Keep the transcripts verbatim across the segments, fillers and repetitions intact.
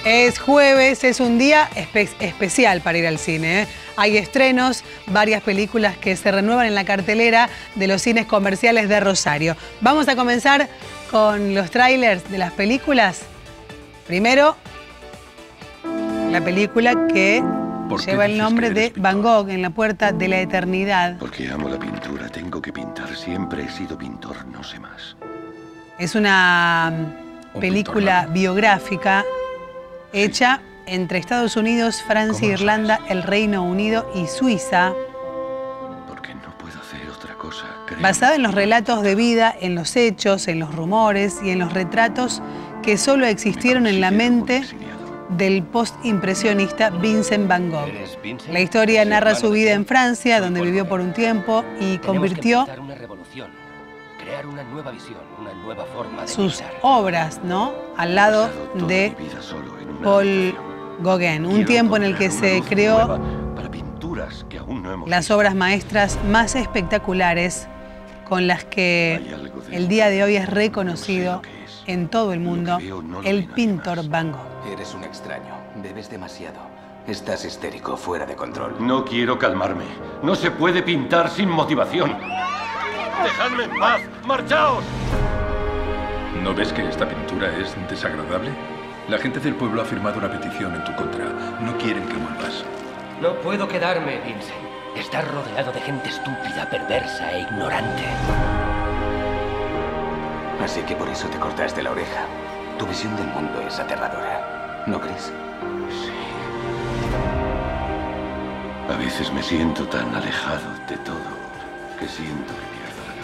Es jueves, es un día espe especial para ir al cine, ¿eh? Hay estrenos, varias películas que se renuevan en la cartelera de los cines comerciales de Rosario. Vamos a comenzar con los trailers de las películas. Primero, la película que lleva el nombre de Van Gogh, En la puerta de la eternidad. Porque amo la pintura, tengo que pintar. Siempre he sido pintor, no sé más. Es una película biográfica hecha entre Estados Unidos, Francia, Irlanda, el Reino Unido y Suiza. Porque no puedo hacer otra cosa. Créeme. Basada en los relatos de vida, en los hechos, en los rumores y en los retratos que solo existieron en la mente del postimpresionista Vincent Van Gogh. La historia narra su vida en Francia, donde vivió por un tiempo y convirtió una revolución, crear una nueva visión, una nueva forma de sus pensar. obras, ¿no?, al lado de Paul Gauguin, un tiempo en el que se creó para pinturas que aún no hemos las obras maestras más espectaculares con las que el día de hoy es reconocido en todo el mundo el pintor Van Gogh. Eres un extraño, bebes demasiado. Estás histérico, fuera de control. No quiero calmarme. No se puede pintar sin motivación. ¡Dejadme en paz! ¡Marchaos! ¿No ves que esta pintura es desagradable? La gente del pueblo ha firmado una petición en tu contra. No quieren que vuelvas. No puedo quedarme, Vincent. Estás rodeado de gente estúpida, perversa e ignorante. Así que por eso te cortaste la oreja. Tu visión del mundo es aterradora, ¿no crees? Sí. A veces me siento tan alejado de todo que siento que pierdo la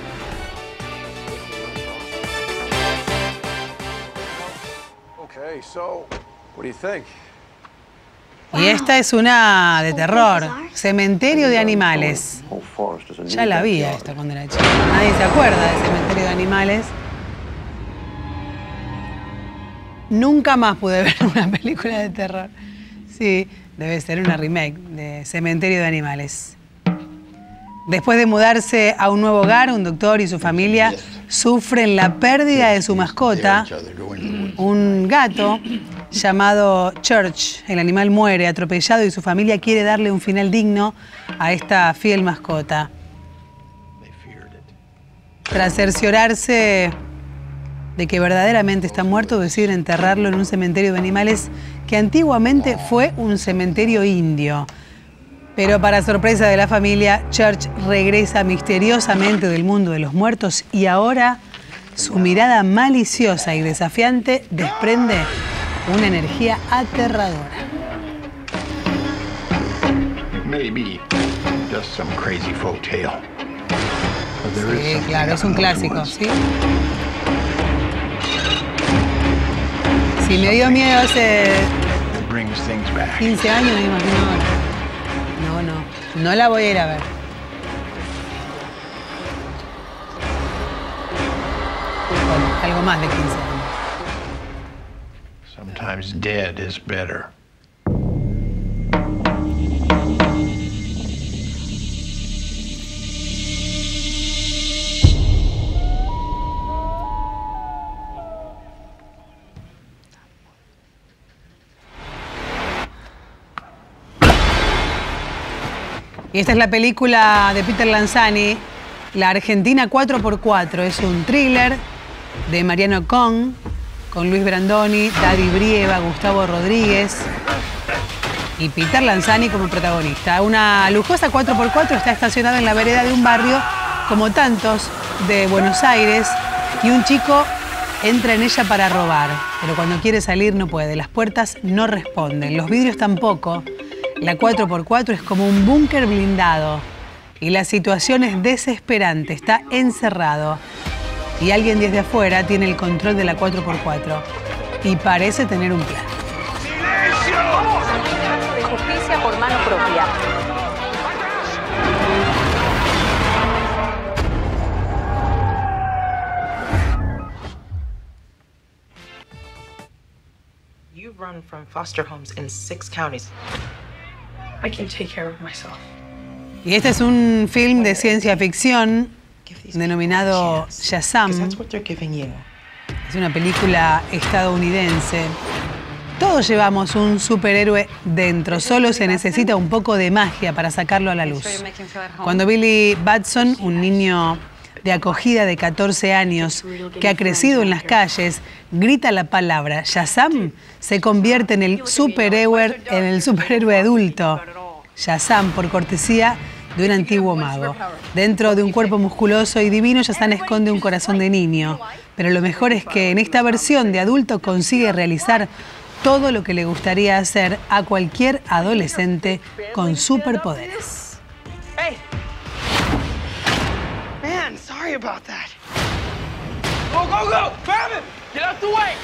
cabeza. Okay, so, what do you think? Y esta es una de terror, Cementerio de Animales. Ya la vi esta cuando era chica. Nadie se acuerda de Cementerio de Animales. Nunca más pude ver una película de terror. Sí, debe ser una remake de Cementerio de Animales. Después de mudarse a un nuevo hogar, un doctor y su familia sufren la pérdida de su mascota, un gato llamado Church. El animal muere atropellado y su familia quiere darle un final digno a esta fiel mascota. Tras cerciorarse de que verdaderamente está muerto, deciden enterrarlo en un cementerio de animales que antiguamente fue un cementerio indio. Pero para sorpresa de la familia, Church regresa misteriosamente del mundo de los muertos y ahora su mirada maliciosa y desafiante desprende una energía aterradora. Maybe just some crazy folk tale. Sí, claro, es un clásico, ¿sí? Sí, me dio miedo hace quince años, me imagino ahora. No, no, no la voy a ir a ver. Bueno, algo más de quince años. Sometimes dead is better. Y esta es la película de Peter Lanzani, La Argentina cuatro por cuatro. Es un thriller de Mariano Con, con Luis Brandoni, Daddy Brieva, Gustavo Rodríguez y Peter Lanzani como protagonista. Una lujosa cuatro por cuatro está estacionada en la vereda de un barrio, como tantos, de Buenos Aires, y un chico entra en ella para robar, pero cuando quiere salir no puede. Las puertas no responden, los vidrios tampoco. La cuatro por cuatro es como un búnker blindado y la situación es desesperante. Está encerrado y alguien desde afuera tiene el control de la cuatro por cuatro y parece tener un plan. ¡Silencio! De justicia por mano propia. You've run from foster homes in six counties. I can take care of myself. Y este es un film de ciencia ficción denominado Shazam. Es una película estadounidense Todos llevamos un superhéroe dentro, solo se necesita un poco de magia para sacarlo a la luz. Cuando Billy Batson, un niño de acogida de catorce años que ha crecido en las calles, grita la palabra Shazam, se convierte en el superhéroe, en el superhéroe adulto. Shazam, por cortesía de un antiguo mago. Dentro de un cuerpo musculoso y divino, Shazam esconde un corazón de niño. Pero lo mejor es que en esta versión de adulto consigue realizar todo lo que le gustaría hacer a cualquier adolescente con superpoderes. Hey. Man, sorry about that. Go, go, go! Grab him! Get out the way!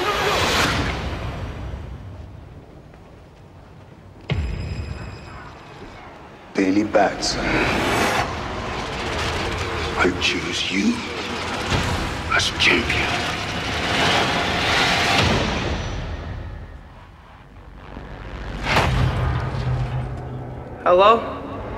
Billy Batson, I choose you as champion. Hello?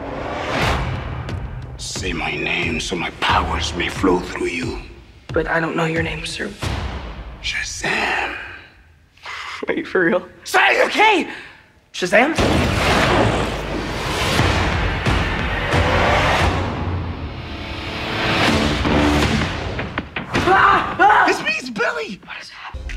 Say my name so my powers may flow through you. But I don't know your name, sir. Shazam. Are you for real? Say, okay! Shazam? Ah! Ah! This means Billy! What is happening?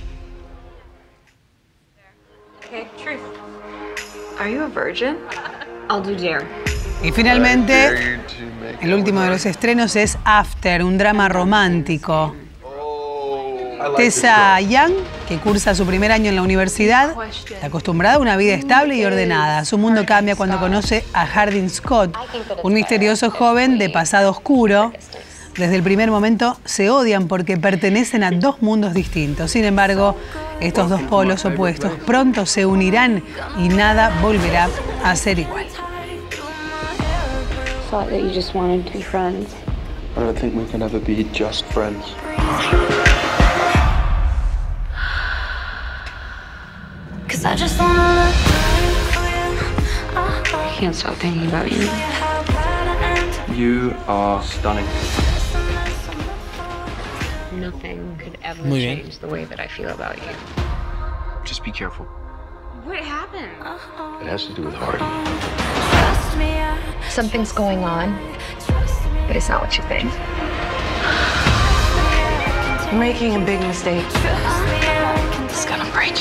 Okay, truth. Are you a virgin? I'll do dare. Y finalmente, el último de los estrenos es After, un drama romántico. Tessa Young, que cursa su primer año en la universidad, está acostumbrada a una vida estable y ordenada. Su mundo cambia cuando conoce a Hardin Scott, un misterioso joven de pasado oscuro. Desde el primer momento se odian porque pertenecen a dos mundos distintos. Sin embargo, estos dos polos opuestos pronto se unirán y nada volverá a ser igual. Thought that you just wanted to be friends. I don't think we can ever be just friends. Cause I just wanna look for you. I can't stop thinking about you. You are stunning. Nothing could ever Muy bien. change the way that I feel about you. Just be careful. What happened? It has to do with Hardy. Something's going on, but it's not what you think. You're making a big mistake. It's gonna break you.